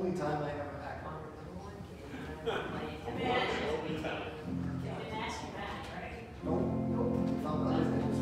only time I ever act. Didn't ask you that, right? Nope, found other things.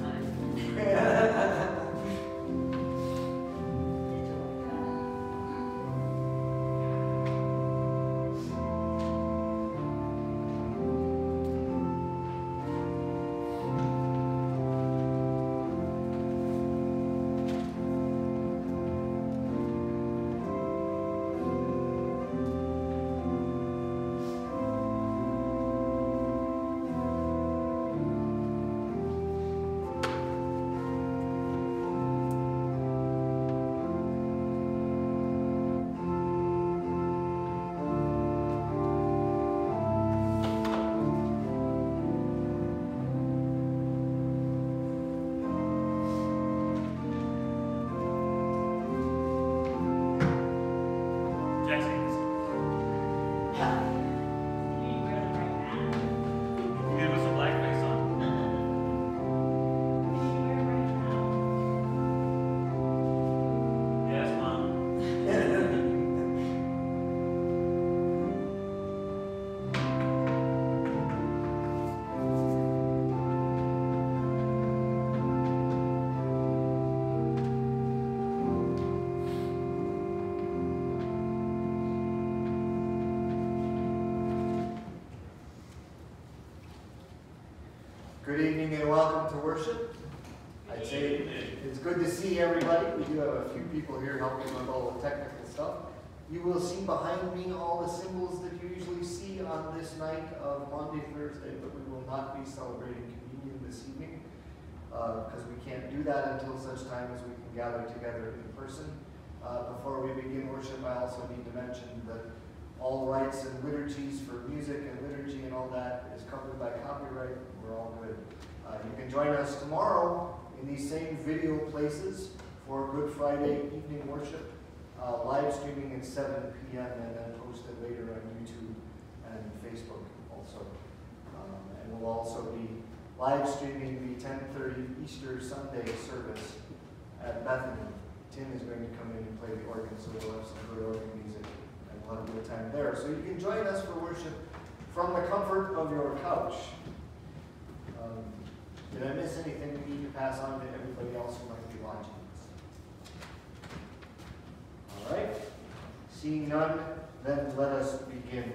Good evening and welcome to worship. I'd say it's good to see everybody. We do have a few people here helping with all the technical stuff. You will see behind me all the symbols that you usually see on this night of Maundy Thursday, but we will not be celebrating communion this evening because we can't do that until such time as we can gather together in person. Before we begin worship, I also need to mention that all rights and liturgies for music and liturgy and all that is covered by copyright. We're all good. You can join us tomorrow in these same video places for Good Friday evening worship, live streaming at 7 p.m. and then posted later on YouTube and Facebook also. And we'll also be live streaming the 10:30 Easter Sunday service at Bethany. Tim is going to come in and play the organ, so we'll have some good organ music. We'll have a good time there. So you can join us for worship from the comfort of your couch. Did I miss anything we need to pass on to everybody else who might be watching this? All right. Seeing none, then let us begin.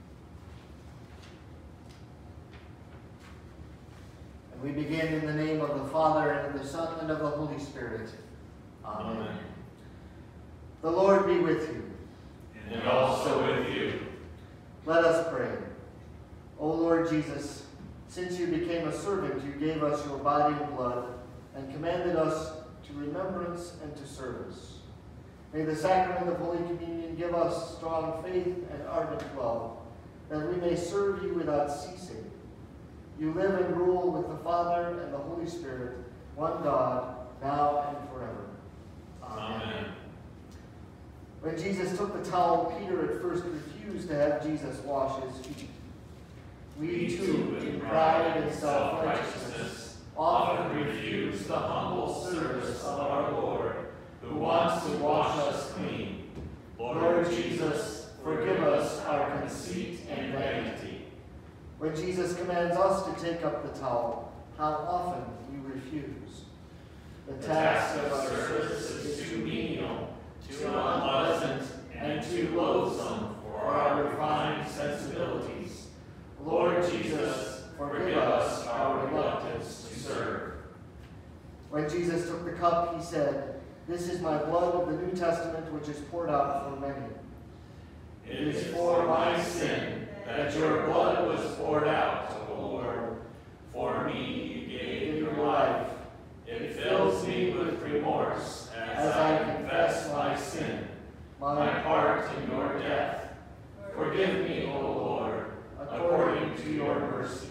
And we begin in the name of the Father, and of the Son, and of the Holy Spirit. Amen. Amen. The Lord be with you. And also with you. Let us pray. O Lord Jesus, since you became a servant, you gave us your body and blood and commanded us to remembrance and to service. May the sacrament of Holy Communion give us strong faith and ardent love, that we may serve you without ceasing. You live and rule with the Father and the Holy Spirit, one God, now and forever. Amen. When Jesus took the towel, Peter at first refused to have Jesus wash his feet. We too, in pride and self-righteousness, often refuse the humble service of our Lord, who wants to wash us clean. Lord Jesus, forgive us our conceit and vanity. When Jesus commands us to take up the towel, how often we refuse. The task of our service is too menial, too unpleasant, and too loathsome for our refined sensibilities. Lord Jesus, forgive us our reluctance to serve. When Jesus took the cup, he said, "This is my blood of the New Testament, which is poured out for many. It is for my sin that your blood was poured out, O Lord. For me you gave your life. It fills me with remorse as I confess my sin, my part in your death. Forgive me, O Lord, according to your mercy."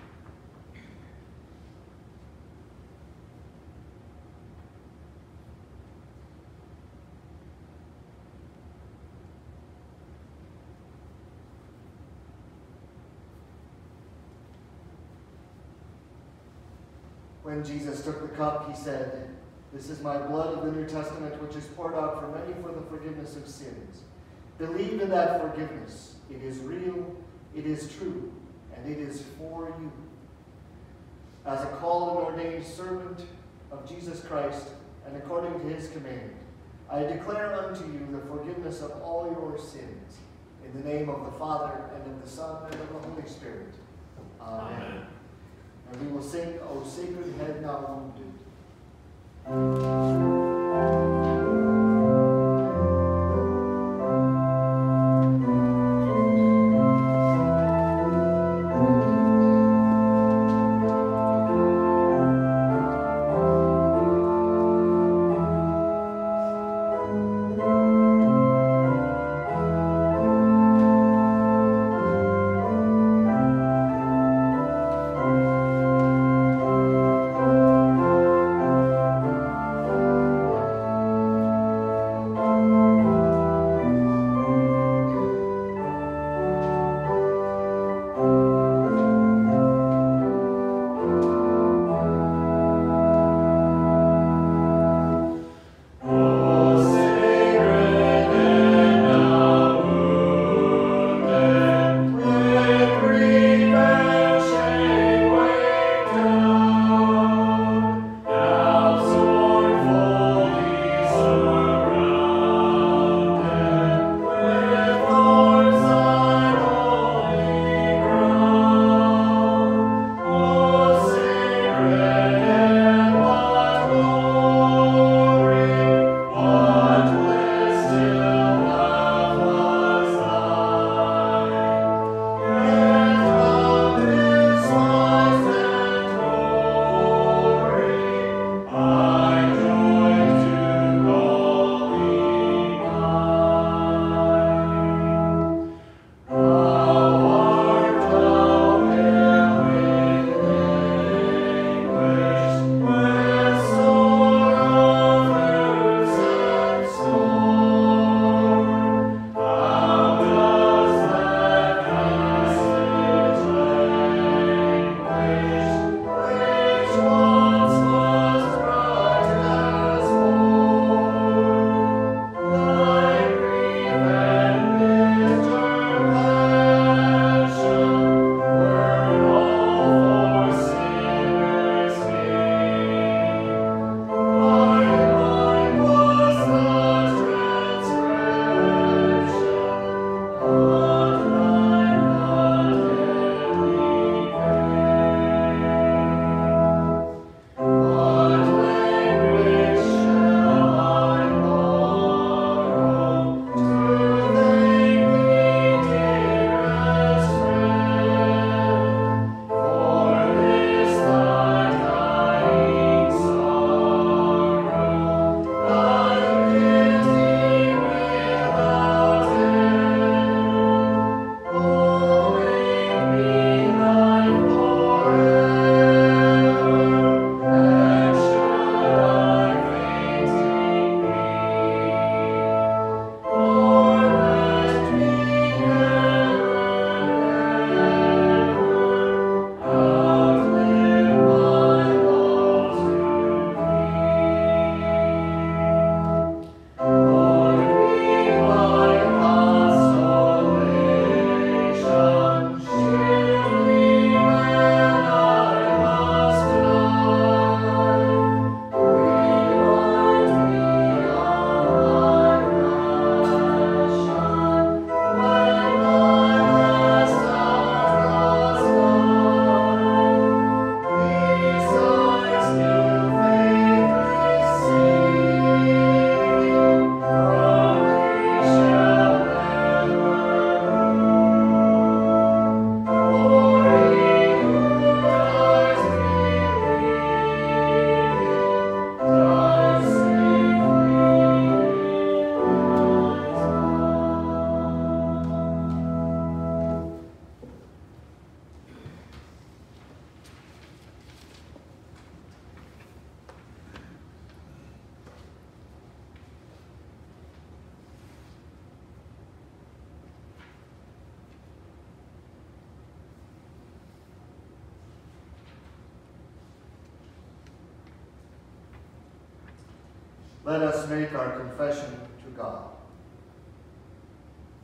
When Jesus took the cup, he said, "This is my blood of the New Testament, which is poured out for many for the forgiveness of sins. Believe in that forgiveness. It is real, it is true, and it is for you. As a called and ordained servant of Jesus Christ, and according to his command, I declare unto you the forgiveness of all your sins, in the name of the Father, and of the Son, and of the Holy Spirit. Amen. And we will sing, O Sacred Head Now Wounded. Let us make our confession to God.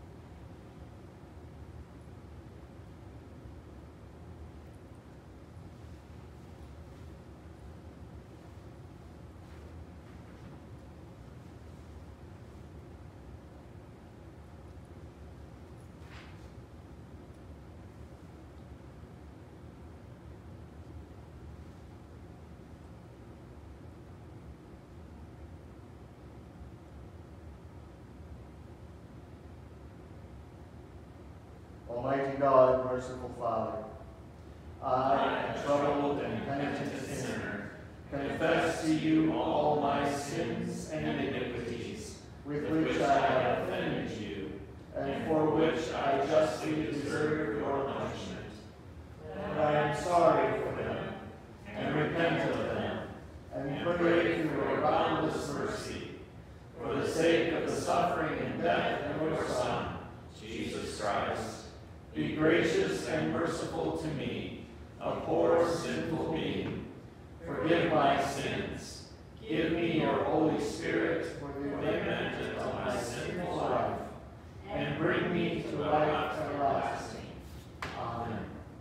Almighty God, merciful Father, I, a troubled and penitent sinner, confess to you all my sins and iniquities, with which I have offended you, and for which I justly deserve your punishment. And I am sorry for them, and repent of them, and pray for your boundless mercy, for the sake of the suffering and death of your Son, Jesus Christ. Be gracious and merciful to me, a poor sinful being. Forgive my sins. Give me your Holy Spirit for the amendment of my sinful life, and bring me to life everlasting. Amen.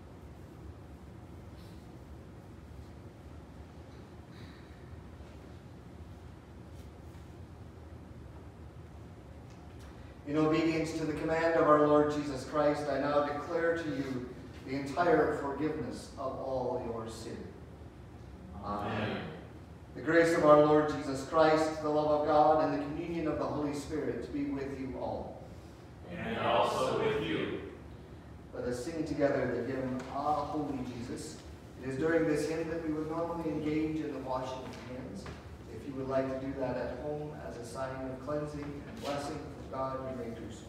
In obedience to the command of our Lord Jesus Christ, I now declare to you the entire forgiveness of all your sin. Amen. The grace of our Lord Jesus Christ, the love of God, and the communion of the Holy Spirit be with you all. And also with you. Let us sing together the hymn, Ah, Holy Jesus. It is during this hymn that we would normally engage in the washing of hands. If you would like to do that at home as a sign of cleansing and blessing from God, you may do so.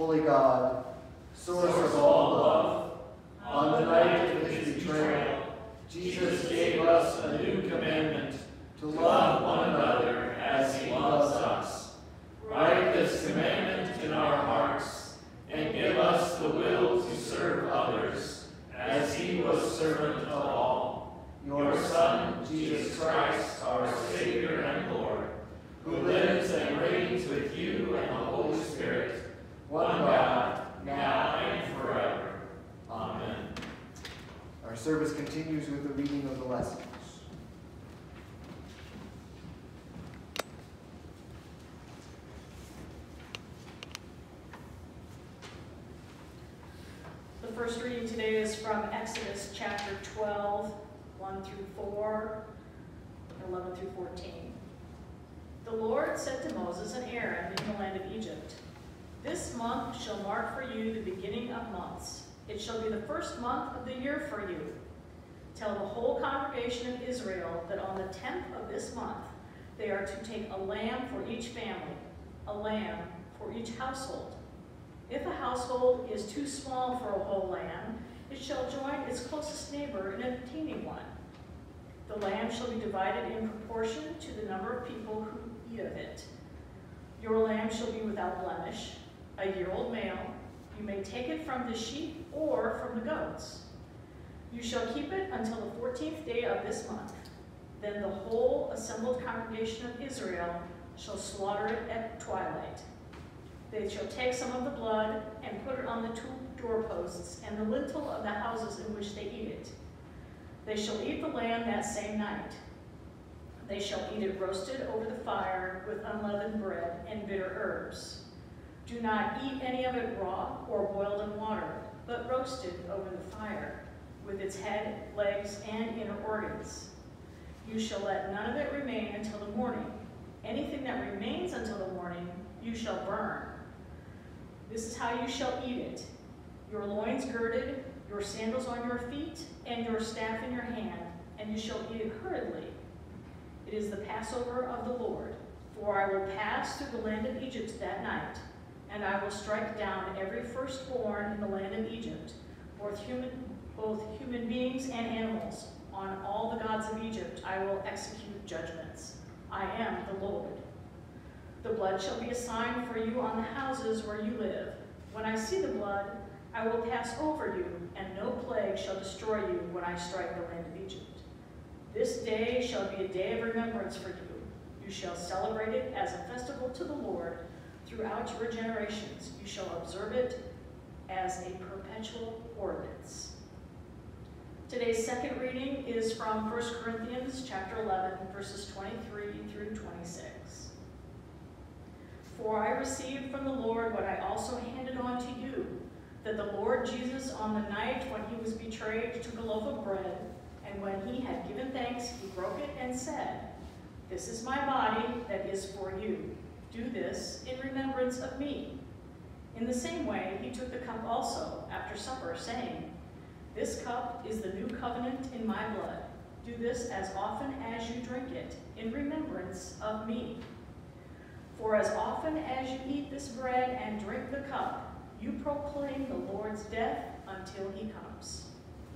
Holy God, source of all love, on the night of his betrayal, Jesus gave us a new commandment to love one another as he loves us. Write this commandment in our hearts and give us the will to serve others as he was servant of all. Your Son, Jesus Christ, our Savior and Lord, who lives and reigns with you and the Holy Spirit, one God, now and forever. Amen. Our service continues with the reading of the lessons. The first reading today is from Exodus chapter 12, 1 through 4, 11 through 14. The Lord said to Moses and Aaron in the land of Egypt, "This month shall mark for you the beginning of months. It shall be the first month of the year for you. Tell the whole congregation of Israel that on the 10th of this month they are to take a lamb for each family, a lamb for each household. If a household is too small for a whole lamb, it shall join its closest neighbor in obtaining one. The lamb shall be divided in proportion to the number of people who eat of it. Your lamb shall be without blemish, a year-old male. You may take it from the sheep or from the goats. You shall keep it until the 14th day of this month. Then the whole assembled congregation of Israel shall slaughter it at twilight. They shall take some of the blood and put it on the two doorposts and the lintel of the houses in which they eat it. They shall eat the lamb that same night. They shall eat it roasted over the fire with unleavened bread and bitter herbs. Do not eat any of it raw or boiled in water, but roasted over the fire, with its head, legs, and inner organs. You shall let none of it remain until the morning. Anything that remains until the morning, you shall burn. This is how you shall eat it: your loins girded, your sandals on your feet, and your staff in your hand, and you shall eat it hurriedly. It is the Passover of the Lord. For I will pass through the land of Egypt that night, and I will strike down every firstborn in the land of Egypt, both human beings and animals. On all the gods of Egypt I will execute judgments. I am the Lord. The blood shall be a sign for you on the houses where you live. When I see the blood, I will pass over you, and no plague shall destroy you when I strike the land of Egypt. This day shall be a day of remembrance for you. You shall celebrate it as a festival to the Lord throughout your generations. You shall observe it as a perpetual ordinance." Today's second reading is from 1 Corinthians chapter 11, verses 23 through 26. "For I received from the Lord what I also handed on to you, that the Lord Jesus, on the night when he was betrayed, took a loaf of bread, and when he had given thanks, he broke it and said, 'This is my body that is for you. Do this in remembrance of me.' In the same way, he took the cup also after supper, saying, 'This cup is the new covenant in my blood. Do this as often as you drink it in remembrance of me. For as often as you eat this bread and drink the cup, you proclaim the Lord's death until he comes.'"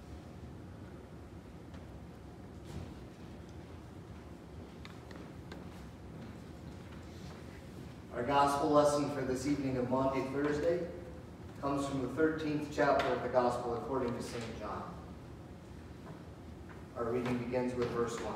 Our gospel lesson for this evening of Maundy Thursday comes from the 13th chapter of the Gospel according to St. John. Our reading begins with verse 1.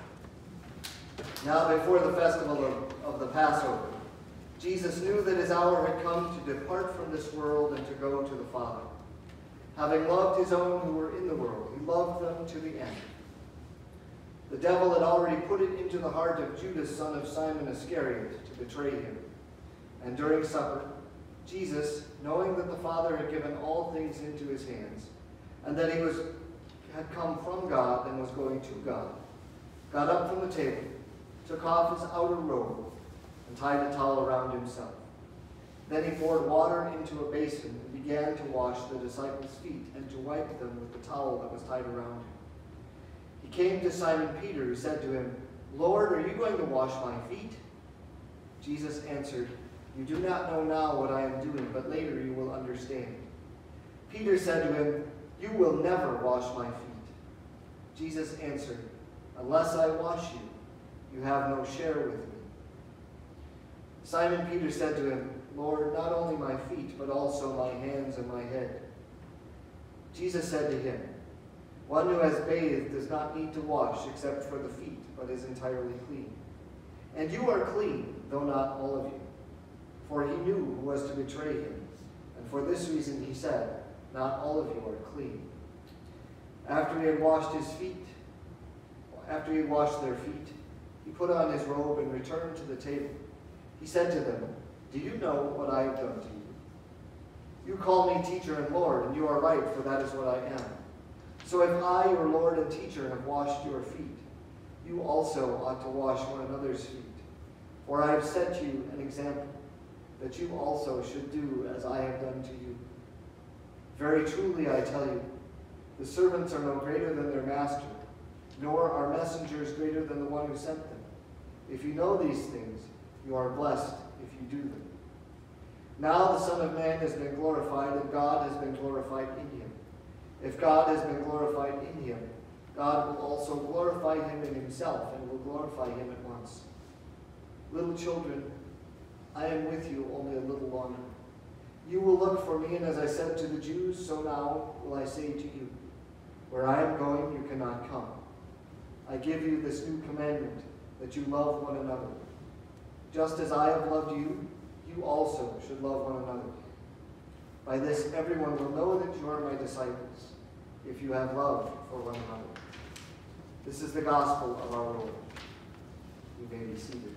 Now before the festival of the Passover, Jesus knew that his hour had come to depart from this world and to go to the Father. Having loved his own who were in the world, he loved them to the end. The devil had already put it into the heart of Judas, son of Simon Iscariot, to betray him. And during supper, Jesus, knowing that the Father had given all things into his hands, and that he had come from God and was going to God, got up from the table, took off his outer robe, and tied a towel around himself. Then he poured water into a basin and began to wash the disciples' feet and to wipe them with the towel that was tied around him. He came to Simon Peter, who said to him, "Lord, are you going to wash my feet?" Jesus answered, "You do not know now what I am doing, but later you Peter said to him, "You will never wash my feet." Jesus answered, "Unless I wash you, you have no share with me." Simon Peter said to him, "Lord, not only my feet, but also my hands and my head." Jesus said to him, "One who has bathed does not need to wash except for the feet, but is entirely clean. And you are clean, though not all of you." For he knew who was to betray him, and for this reason he said, "Not all of you are clean." After he had washed their feet, he put on his robe and returned to the table. He said to them, "Do you know what I have done to you? You call me teacher and Lord, and you are right, for that is what I am. So if I, your Lord and teacher, have washed your feet, you also ought to wash one another's feet. For I have set you an example, that you also should do as I have done to you. Very truly I tell you, the servants are no greater than their master, nor are messengers greater than the one who sent them. If you know these things, you are blessed if you do them. Now the Son of Man has been glorified, and God has been glorified in him. If God has been glorified in him, God will also glorify him in himself, and will glorify him at once. Little children, I am with you only a little longer. You will look for me, and as I said to the Jews, so now will I say to you, where I am going, you cannot come. I give you this new commandment, that you love one another. Just as I have loved you, you also should love one another. By this everyone will know that you are my disciples, if you have love for one another." This is the gospel of our Lord. You may be seated.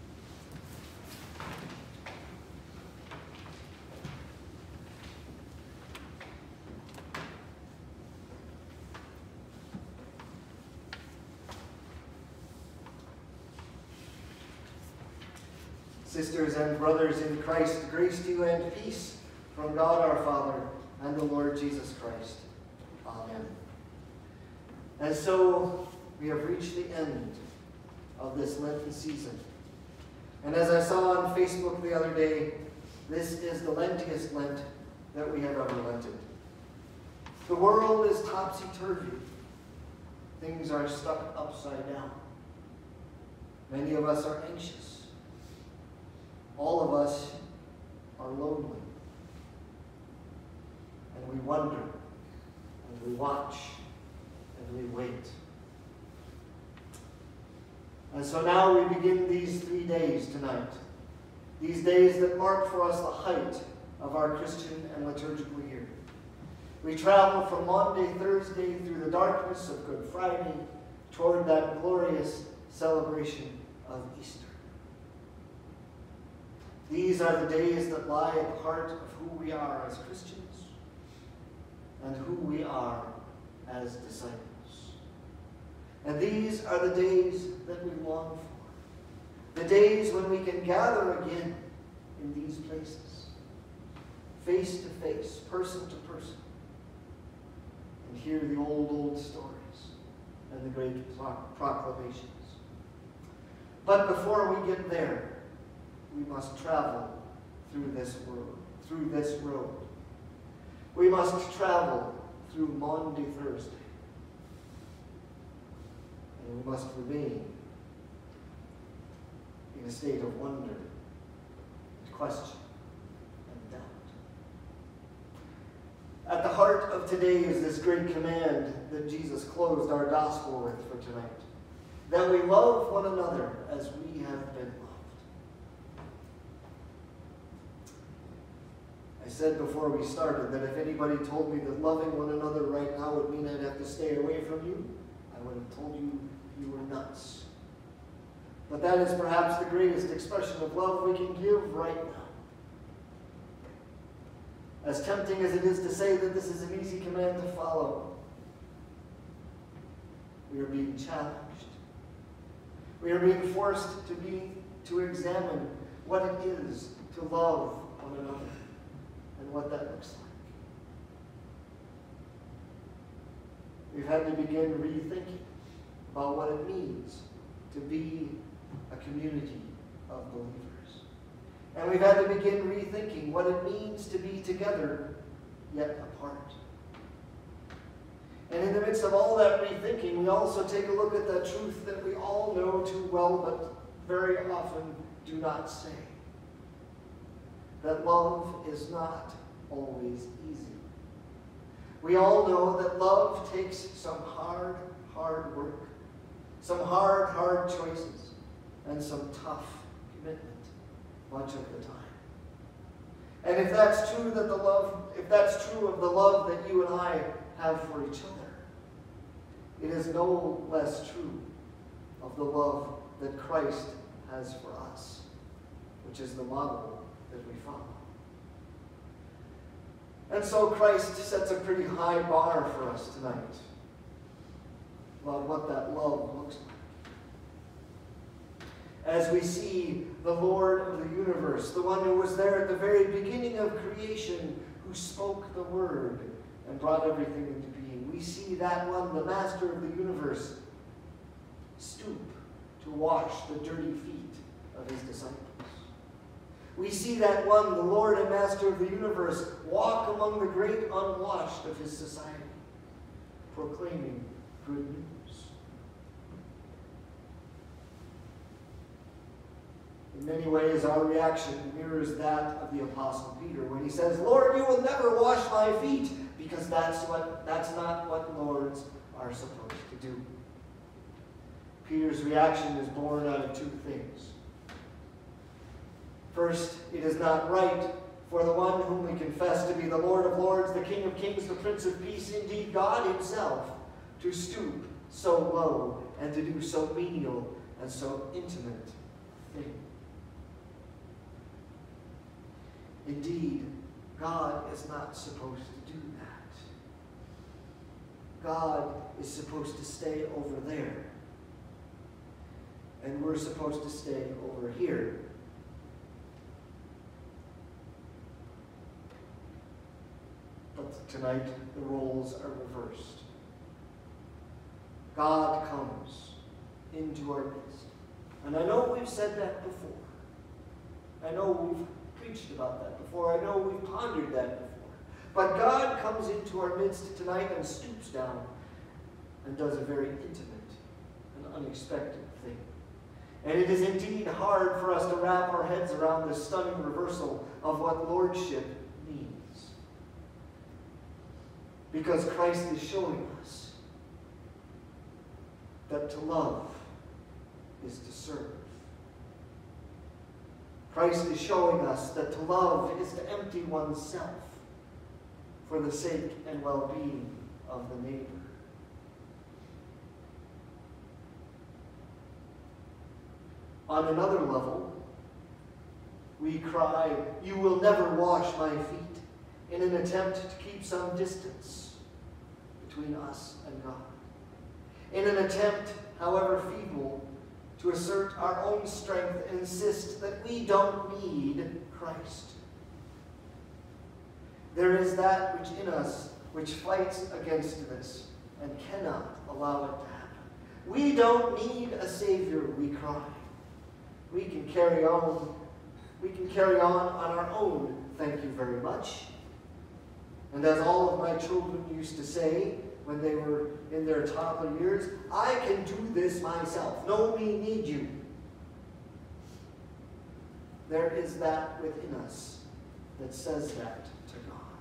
Sisters and brothers in Christ, grace to you and peace from God our Father and the Lord Jesus Christ. Amen. And so we have reached the end of this Lenten season. And as I saw on Facebook the other day, this is the Lentiest Lent that we have ever lented. The world is topsy-turvy. Things are stuck upside down. Many of us are anxious. All of us are lonely. And we wonder, and we watch, and we wait. And so now we begin these 3 days tonight. These days that mark for us the height of our Christian and liturgical year. We travel from Maundy Thursday through the darkness of Good Friday toward that glorious celebration of Easter. These are the days that lie at the heart of who we are as Christians and who we are as disciples. And these are the days that we long for. The days when we can gather again in these places, face to face, person to person, and hear the old stories and the great proclamations. But before we get there, we must travel through this road. We must travel through Maundy Thursday. And we must remain in a state of wonder, and question, and doubt. At the heart of today is this great command that Jesus closed our gospel with for tonight, that we love one another as we have been loved. I said before we started that if anybody told me that loving one another right now would mean I'd have to stay away from you, I would have told you you were nuts. But that is perhaps the greatest expression of love we can give right now. As tempting as it is to say that this is an easy command to follow, we are being challenged. We are being forced to examine what it is to love one another and what that looks like. We've had to begin rethinking about what it means to be a community of believers. And we've had to begin rethinking what it means to be together yet apart. And in the midst of all that rethinking, we also take a look at the truth that we all know too well, but very often do not say. That love is not always easy. We all know that love takes some hard work, some hard choices, and some tough commitment much of the time. And if that's true of the love that you and I have for each other, it is no less true of the love that Christ has for us, which is the model that we follow. And so Christ sets a pretty high bar for us tonight about what that love looks like. As we see the Lord of the universe, the one who was there at the very beginning of creation, who spoke the word and brought everything into being. We see that one, the master of the universe, stoop to wash the dirty feet of his disciples. We see that one, the Lord and master of the universe, walk among the great unwashed of his society, proclaiming good news. In many ways, our reaction mirrors that of the Apostle Peter when he says, "Lord, you will never wash my feet," because that's not what lords are supposed to do. Peter's reaction is born out of two things. First, it is not right for the one whom we confess to be the Lord of lords, the King of kings, the Prince of peace, indeed God himself, to stoop so low and to do so menial and so intimate a thing. Indeed, God is not supposed to do that. God is supposed to stay over there. And we're supposed to stay over here. But tonight, the roles are reversed. God comes into our midst. And I know we've said that before. I know we've preached about that before. I know we've pondered that before. But God comes into our midst tonight and stoops down and does a very intimate and unexpected thing. And it is indeed hard for us to wrap our heads around this stunning reversal of what lordship means. Because Christ is showing us that to love is to serve. Christ is showing us that to love is to empty oneself for the sake and well-being of the neighbor. On another level, we cry, "You will never wash my feet," in an attempt to keep some distance between us and God. In an attempt, however feeble, to assert our own strength and insist that we don't need Christ. There is that which in us which fights against this and cannot allow it to happen. We don't need a Savior, we cry. We can carry on. We can carry on our own, thank you very much. And as all of my children used to say when they were in their toddler years, "I can do this myself. No me need you." There is that within us that says that to God.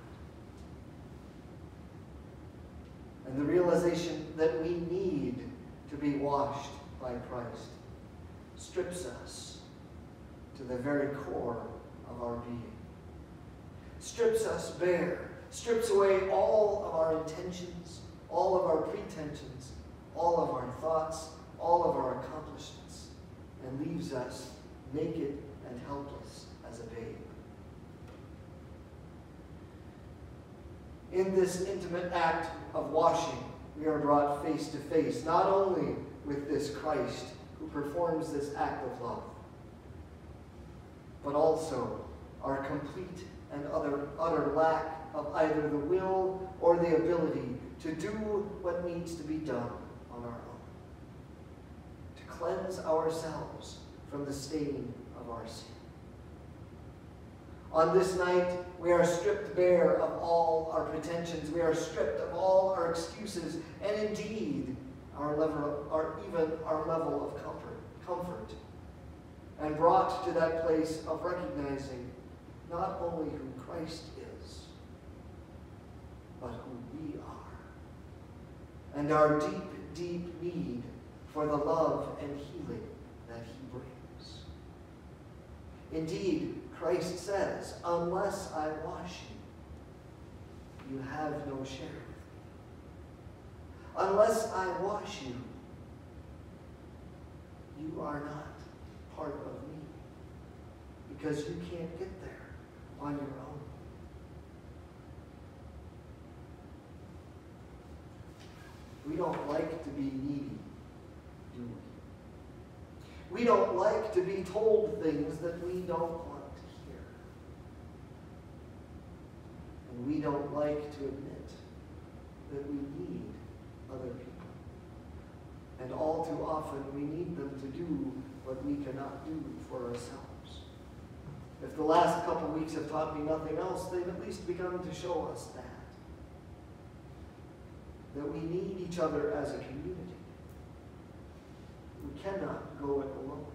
And the realization that we need to be washed by Christ strips us to the very core of our being. Strips us bare. Strips away all of our intentions, all of our pretensions, all of our thoughts, all of our accomplishments, and leaves us naked and helpless as a babe. In this intimate act of washing, we are brought face to face, not only with this Christ who performs this act of love, but also our complete and utter lack of either the will or the ability to do what needs to be done on our own, to cleanse ourselves from the stain of our sin. On this night, we are stripped bare of all our pretensions. We are stripped of all our excuses, and indeed, even our level of comfort, and brought to that place of recognizing not only who Christ is, but who we are, and our deep, deep need for the love and healing that he brings. Indeed, Christ says, unless I wash you, you have no share with me. Unless I wash you, you are not part of me, because you can't get there on your own. We don't like to be needy, do we? We don't like to be told things that we don't want to hear. And we don't like to admit that we need other people. And all too often we need them to do what we cannot do for ourselves. If the last couple weeks have taught me nothing else, they've at least begun to show us that we need each other as a community. We cannot go it alone.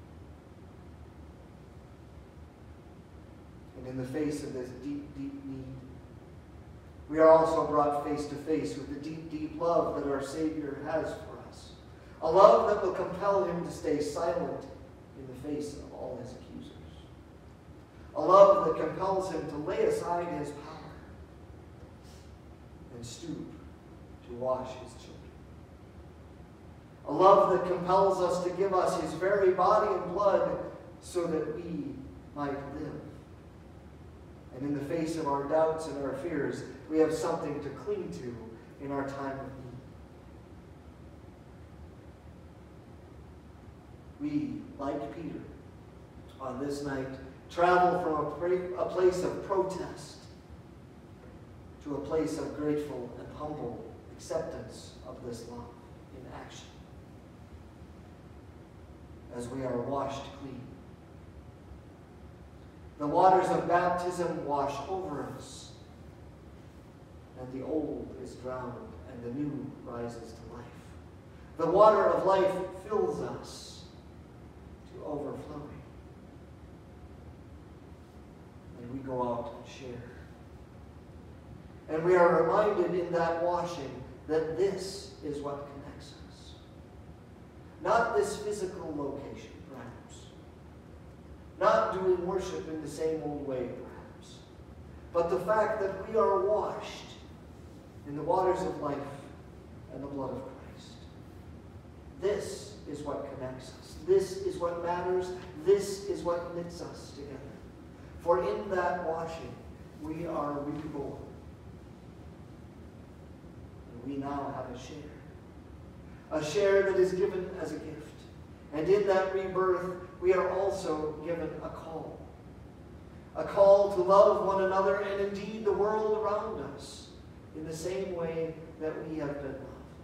And in the face of this deep, deep need, we are also brought face to face with the deep, deep love that our Savior has for us. A love that will compel him to stay silent in the face of all his accusers. A love that compels him to lay aside his power and stoop to wash his children. A love that compels us to give us his very body and blood so that we might live. And in the face of our doubts and our fears, we have something to cling to in our time of need. We, like Peter, on this night, travel from a place of protest to a place of grateful and humble acceptance of this love in action. As we are washed clean. The waters of baptism wash over us, and the old is drowned, and the new rises to life. The water of life fills us to overflowing. And we go out and share. And we are reminded in that washing that this is what connects us. Not this physical location, perhaps. Not doing worship in the same old way, perhaps. But the fact that we are washed in the waters of life and the blood of Christ. This is what connects us. This is what matters. This is what knits us together. For in that washing, we are reborn. We now have a share. A share that is given as a gift. And in that rebirth, we are also given a call. A call to love one another and indeed the world around us in the same way that we have been loved.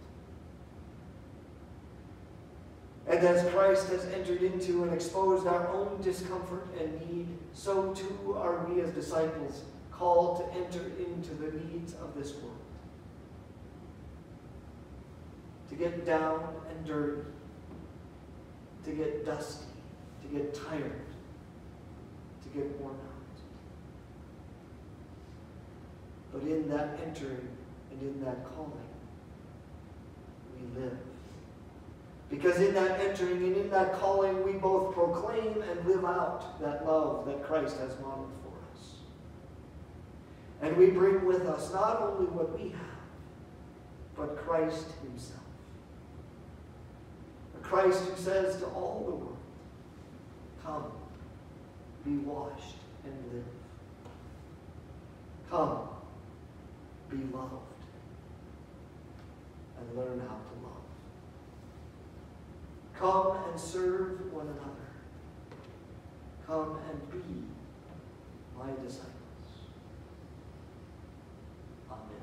And as Christ has entered into and exposed our own discomfort and need, so too are we as disciples called to enter into the needs of this world. To get down and dirty, to get dusty, to get tired, to get worn out. But in that entering and in that calling, we live. Because in that entering and in that calling, we both proclaim and live out that love that Christ has modeled for us. And we bring with us not only what we have, but Christ himself. Christ who says to all the world, come, be washed and live. Come, be loved, and learn how to love. Come and serve one another. Come and be my disciples. Amen.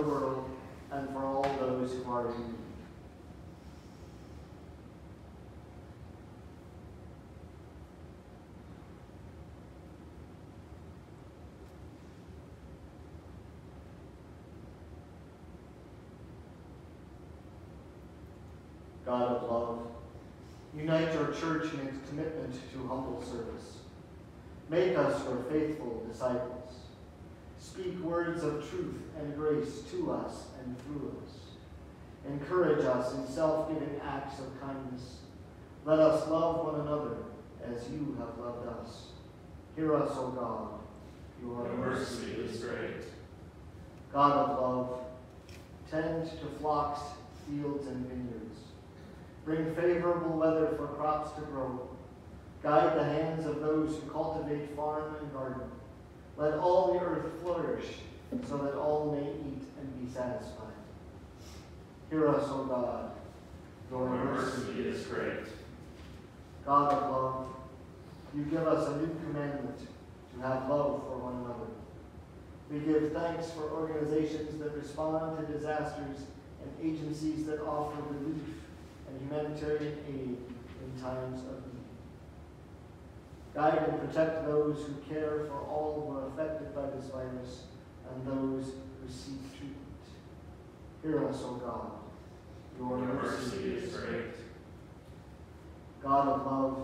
the world and for all those who are in need. God of love, unite your church in its commitment to humble service. Make us your faithful disciples. Speak words of truth and grace to us and through us. Encourage us in self-giving acts of kindness. Let us love one another as you have loved us. Hear us, O God. Your mercy is great. God of love, tend to flocks, fields, and vineyards. Bring favorable weather for crops to grow. Guide the hands of those who cultivate farm and garden. Let all the earth flourish, so that all may eat and be satisfied. Hear us, O God. Your mercy is great. God of love, you give us a new commandment to have love for one another. We give thanks for organizations that respond to disasters and agencies that offer relief and humanitarian aid in times of need. Guide and protect those who care for all who are affected by this virus and those who seek treatment. Hear us, O God. Your mercy is great. God of love,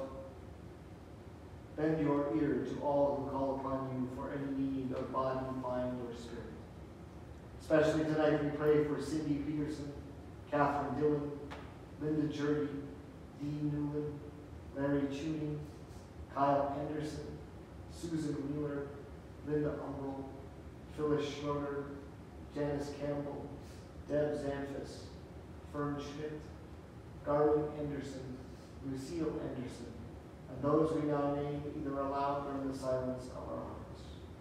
bend your ear to all who call upon you for any need of body, mind, or spirit. Especially tonight, we pray for Cindy Peterson, Catherine Dillon, Linda Jurdy, Dean Newland, Larry Chuning, Kyle Anderson, Susan Wheeler, Linda Umbrell, Phyllis Schroeder, Janice Campbell, Deb Zanfis, Fern Schmidt, Garland Anderson, Lucille Anderson, and those we now name either aloud or in the silence of our hearts.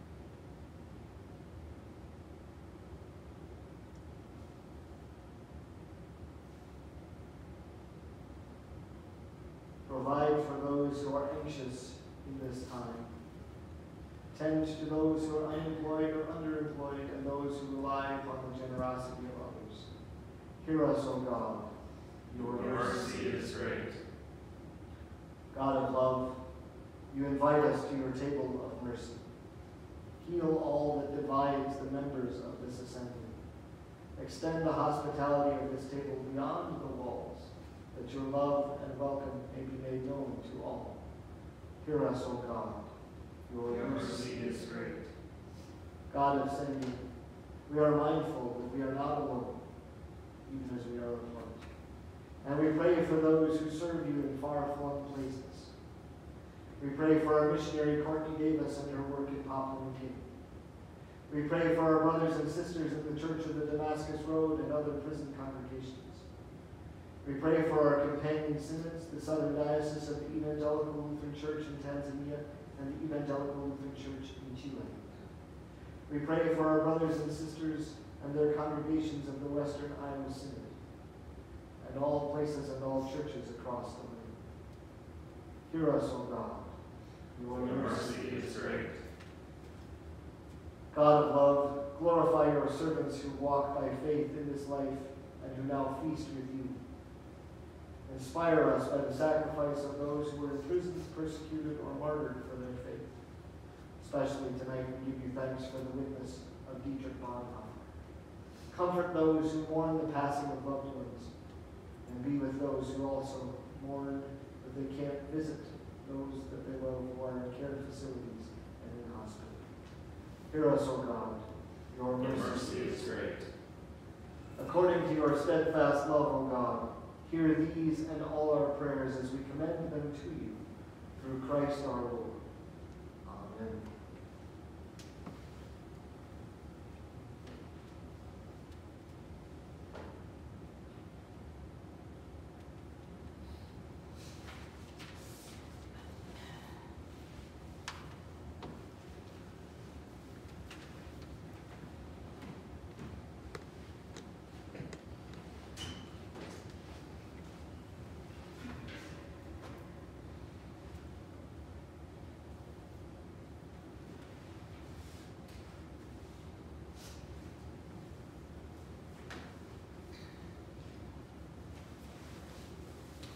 Provide for those who are anxious in this time. Tend to those who are unemployed or underemployed and those who rely upon the generosity of others. Hear us, O God. Your mercy is great. God of love, you invite us to your table of mercy. Heal all that divides the members of this assembly. Extend the hospitality of this table beyond the walls, that your love and welcome may be made known to all. Hear us, O God. Your mercy is great. God of sending, we are mindful that we are not alone, even as we are apart. And we pray for those who serve you in far-flung places. We pray for our missionary Courtney Davis and her work in Papua New Guinea. We pray for our brothers and sisters in the Church of the Damascus Road and other prison congregations. We pray for our companion synods, the Southern Diocese of the Evangelical Lutheran Church in Tanzania and the Evangelical Lutheran Church in Chile. We pray for our brothers and sisters and their congregations of the Western Iowa Synod, and all places and all churches across the land. Hear us, O God. Your mercy is great. God of love, glorify your servants who walk by faith in this life and who now feast with you. Inspire us by the sacrifice of those who were imprisoned, persecuted, or martyred for their faith. Especially tonight, we give you thanks for the witness of Dietrich Bonhoeffer. Comfort those who mourn the passing of loved ones, and be with those who also mourn that they can't visit those that they love who are in care facilities and in hospital. Hear us, O God. Your mercy is great. According to your steadfast love, O God, hear these and all our prayers as we commend them to you through Christ our Lord. Amen.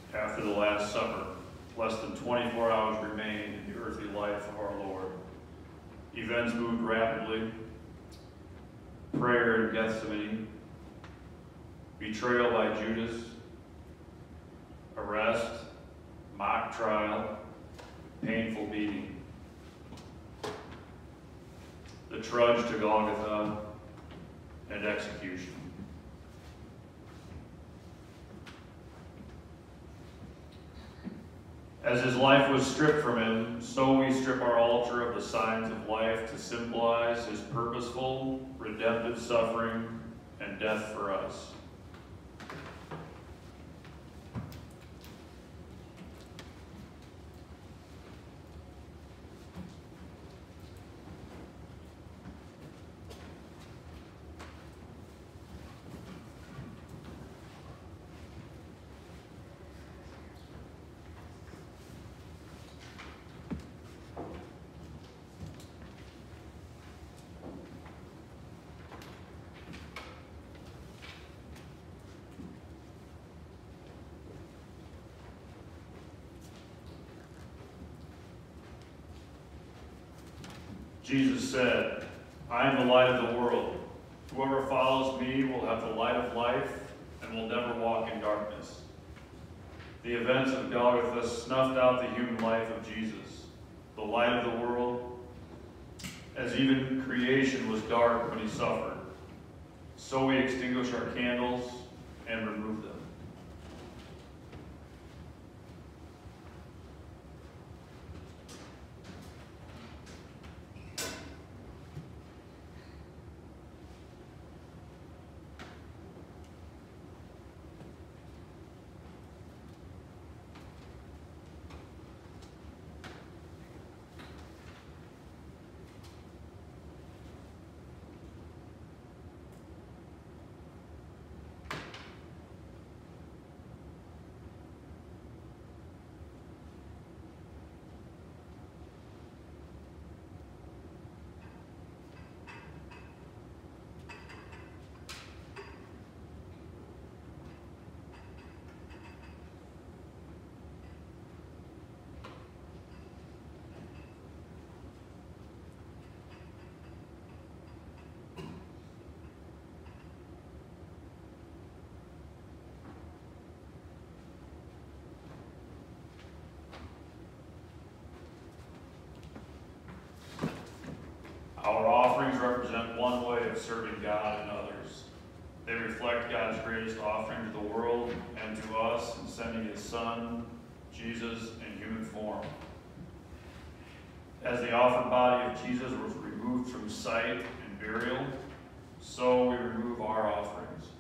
After the Last Supper, less than 24 hours remained in the earthly life of our Lord. Events moved rapidly. Prayer in Gethsemane, betrayal by Judas, arrest, mock trial, painful beating. The trudge to Golgotha, and execution. As his life was stripped from him, so we strip our altar of the signs of life to symbolize his purposeful, redemptive suffering and death for us. Jesus said, I am the light of the world. Whoever follows me will have the light of life and will never walk in darkness. The events of Golgotha snuffed out the human life of Jesus, the light of the world. As even creation was dark when he suffered, so we extinguish our candles and remove them. Our offerings represent one way of serving God and others. They reflect God's greatest offering to the world and to us in sending his Son, Jesus, in human form. As the offered body of Jesus was removed from sight and burial, so we remove our offerings.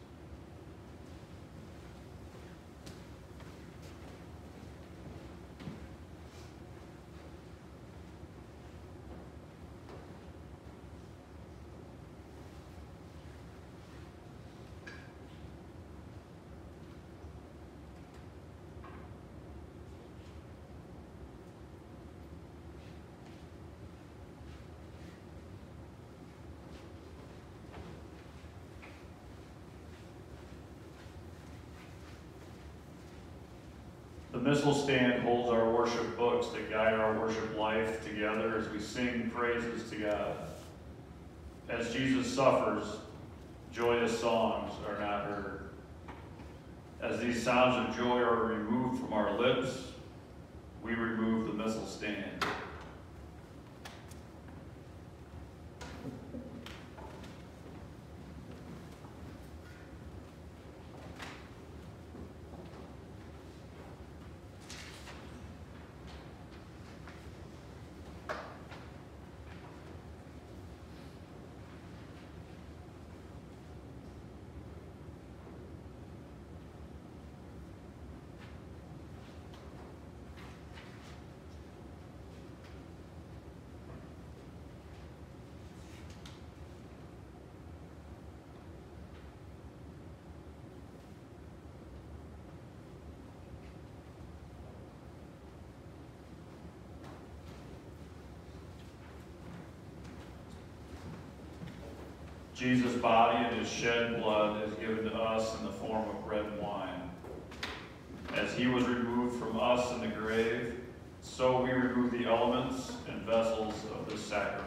The missal stand holds our worship books that guide our worship life together as we sing praises to God. As Jesus suffers, joyous songs are not heard. As these sounds of joy are removed from our lips, we remove the missal stand. Jesus' body and his shed blood is given to us in the form of bread and wine. As he was removed from us in the grave, so we remove the elements and vessels of this sacrament.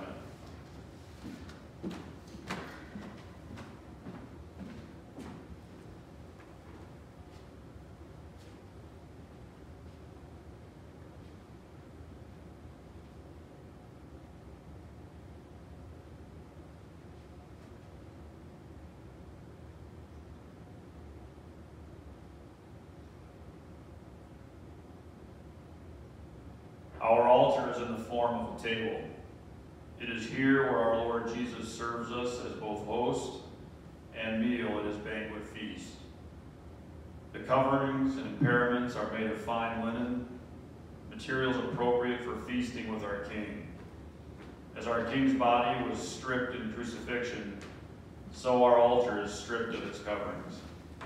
Our altar is in the form of a table. It is here where our Lord Jesus serves us as both host and meal at his banquet feast. The coverings and paraments are made of fine linen, materials appropriate for feasting with our King. As our King's body was stripped in crucifixion, so our altar is stripped of its coverings.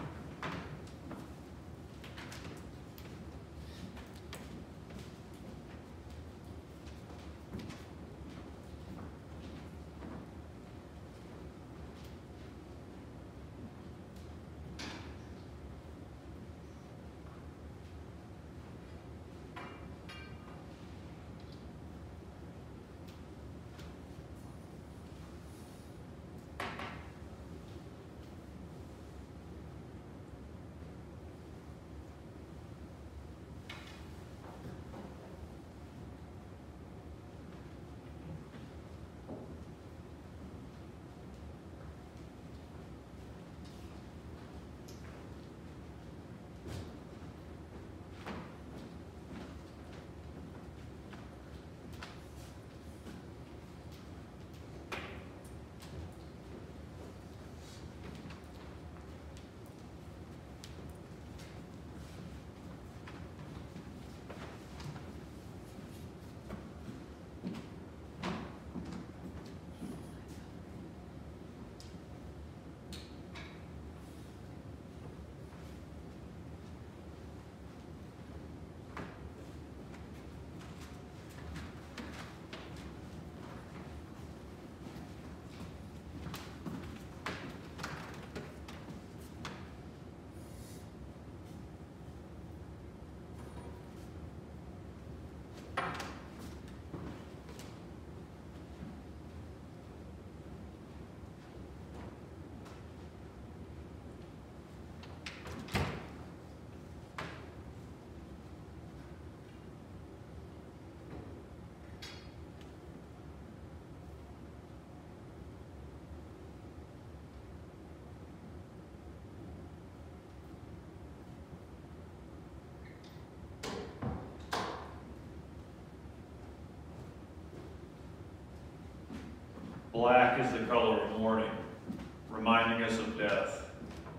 Black is the color of mourning, reminding us of death.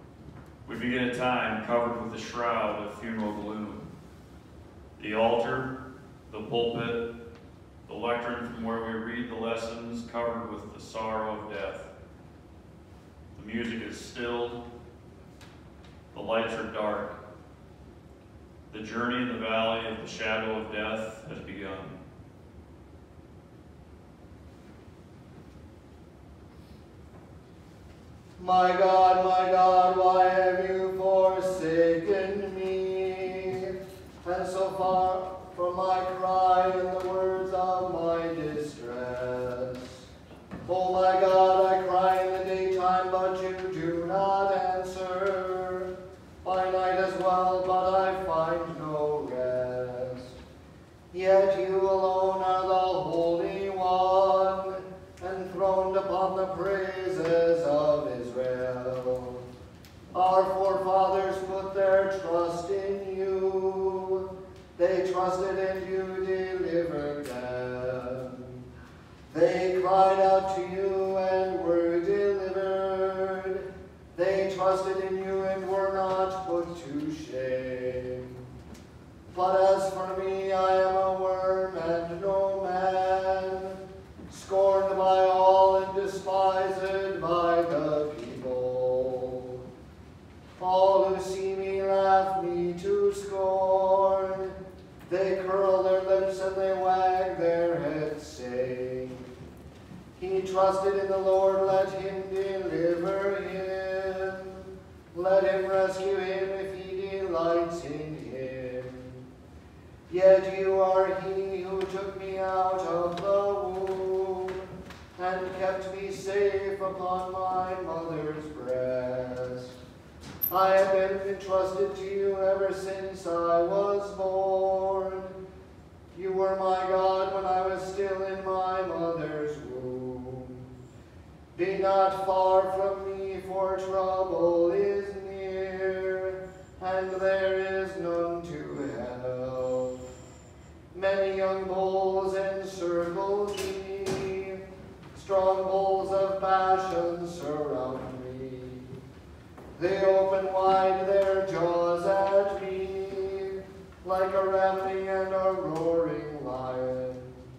We begin a time covered with the shroud of funeral gloom. The altar, the pulpit, the lectern from where we read the lessons covered with the sorrow of death. The music is stilled, the lights are dark. The journey in the valley of the shadow of death has begun. My God, why have you forsaken me? And so far from my cry in the words of my distress. Oh my God, I cry in the daytime, but you do not answer. By night as well, but I find no rest. Yet you alone are the Holy One, enthroned upon the praises of Israel. Our forefathers put their trust in you. They trusted and you delivered them. They cried out to you and were delivered. They trusted in you and were not put to shame. But as for me, I am a worm and no man, scorned by all and despised by the people. All who see me laugh me to scorn. They curl their lips and they wag their heads, saying, He trusted in the Lord, let him deliver him. Let him rescue him if he delights in him. Yet you are he who took me out of the womb and kept me safe upon my mother's breast. I have been entrusted to you ever since I was born. You were my God when I was still in my mother's womb. Be not far from me, for trouble is near, and there is none to help. Many young bulls encircle me, strong bulls of passion surround me. They open wide their jaws at me, like a ravening and a roaring lion.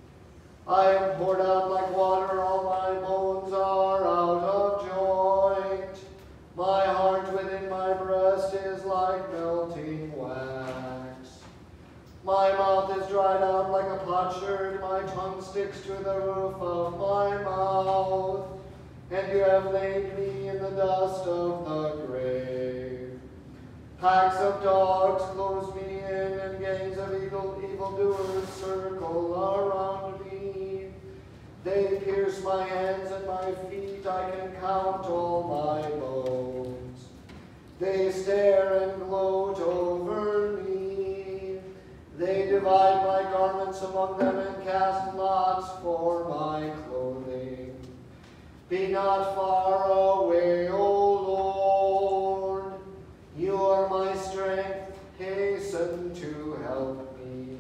I am poured out like water, all my bones are out of joint. My heart within my breast is like melting wax. My mouth is dried out like a potsherd, my tongue sticks to the roof of my mouth, and you have laid me in the dust of the grave. Packs of dogs close me in, and gangs of evildoers circle around me. They pierce my hands and my feet, I can count all my bones. They stare and gloat over me. They divide my garments among them and cast lots for my clothing. Be not far away, O Lord. You are my strength, hasten to help me.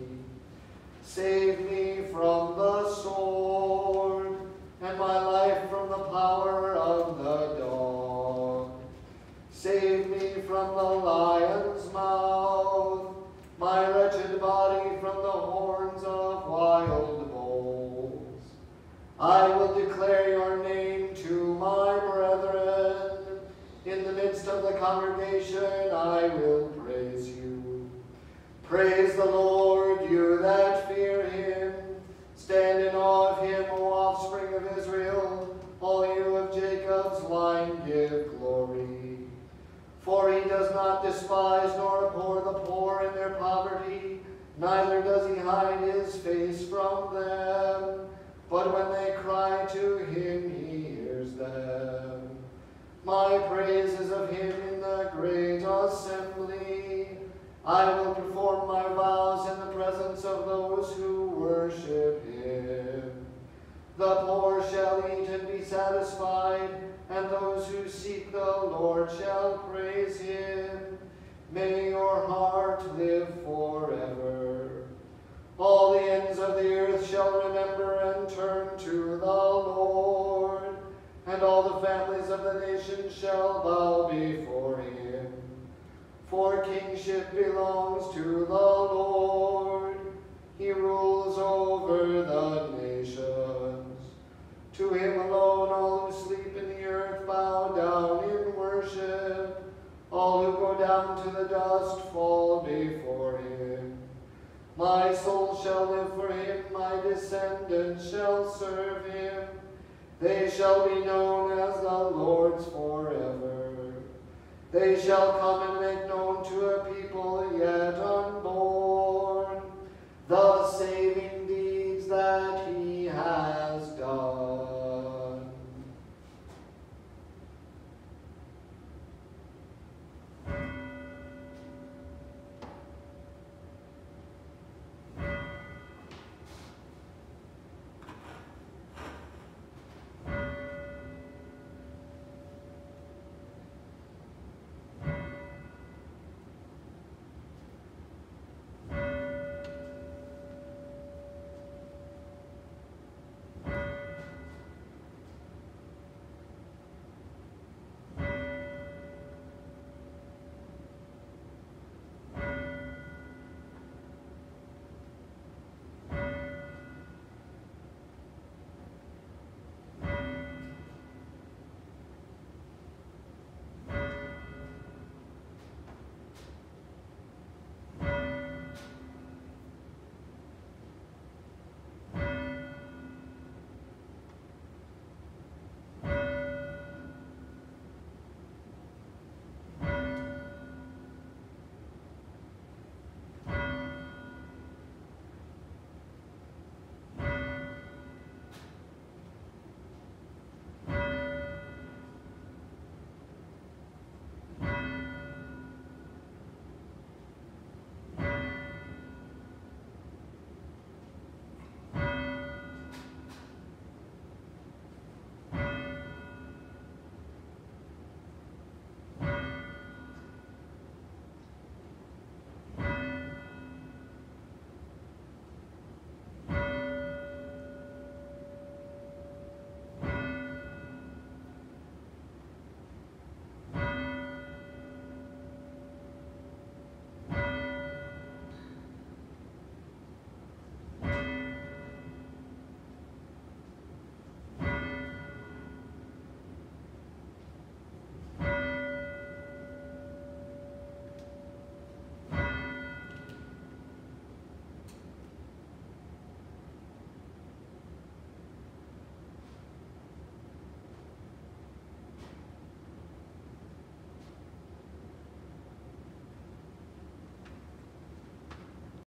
Save me from the sword, and my life from the power of the dog. Save me from the lion's mouth, my wretched body from the horns of wild bulls. I will declare your name to my brethren. In the midst of the congregation I will praise you. Praise the Lord, you that fear him. Stand in awe of him, O offspring of Israel. All you of Jacob's line give glory. For he does not despise nor abhor the poor in their poverty, neither does he hide his face from them. But when they cry to him, he hears them. My praise is of him in the great assembly. I will perform my vows in the presence of those who worship him. The poor shall eat and be satisfied, and those who seek the Lord shall praise him. May your heart live forever. All the ends of the earth shall remember and turn to the Lord, and all the families of the nations shall bow before him. For kingship belongs to the Lord. He rules over the nations. To him alone all who sleep in the earth bow down in worship. All who go down to the dust fall before him. My soul shall live for him, my descendants shall serve him. They shall be known as the Lord's forever. They shall come and make known